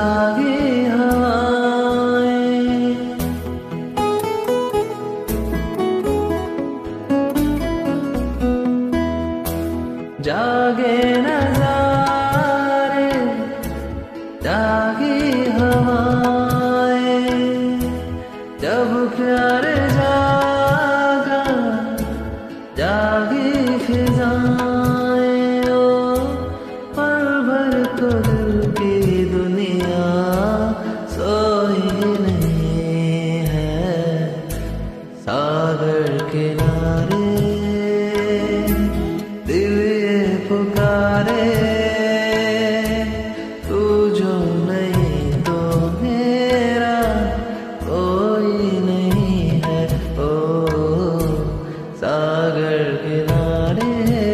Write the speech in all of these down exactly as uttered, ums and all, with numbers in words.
जागे हवाएं, जागे नजारे, जागी हवाएं, जब प्यार जागा जागी फिजाएं। ओ पल भर को दिल की दुनिया सोई नहीं है, सागर किनारे दिल ये पुकारे, तू जो नहीं तो मेरा कोई नहीं है। ओ सागर किनारे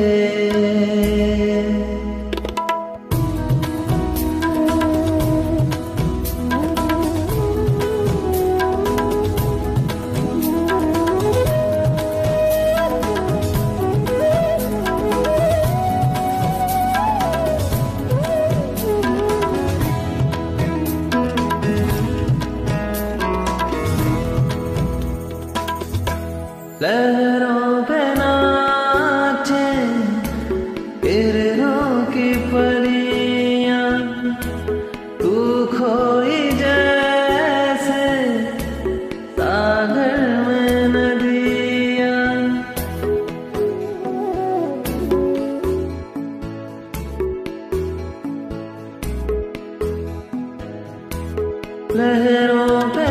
लहरों पे नाचे किरणों की परियां, तू खोई जैसे सागर में नदियां। लहरों पे